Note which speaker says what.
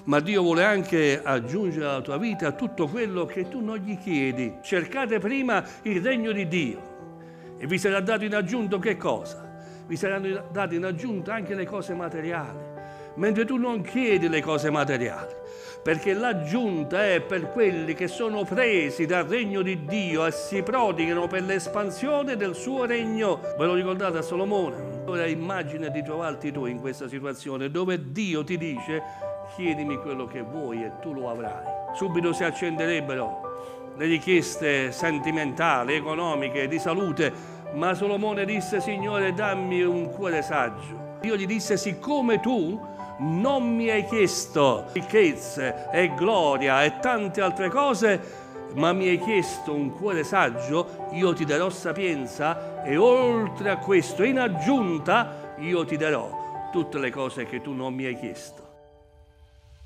Speaker 1: ma Dio vuole anche aggiungere alla tua vita tutto quello che tu non gli chiedi. Cercate prima il regno di Dio e vi sarà dato in aggiunto che cosa? Vi saranno date in aggiunto anche le cose materiali, mentre tu non chiedi le cose materiali, perché l'aggiunta è per quelli che sono presi dal regno di Dio e si prodigano per l'espansione del suo regno. Ve lo ricordate a Solomone? Ora immagina di trovarti tu in questa situazione dove Dio ti dice: chiedimi quello che vuoi e tu lo avrai. Subito si accenderebbero le richieste sentimentali, economiche, di salute, ma Solomone disse: Signore, dammi un cuore saggio. Dio gli disse: siccome tu non mi hai chiesto ricchezze e gloria e tante altre cose, ma mi hai chiesto un cuore saggio, io ti darò sapienza e oltre a questo, in aggiunta, io ti darò tutte le cose che tu non mi hai chiesto.